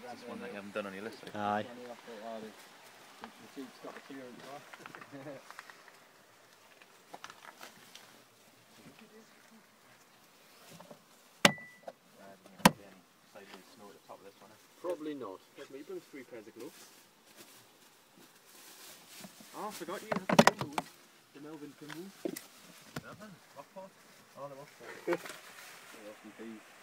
That's one that you haven't done on your list. Aye. The cheap's got the clearance, right? Probably not. Let me bring 3 pairs of gloves. Oh, I forgot you had the Timberwolves. The Melbourne Timberwolves. Melbourne? Rockport? Oh, the Rockport.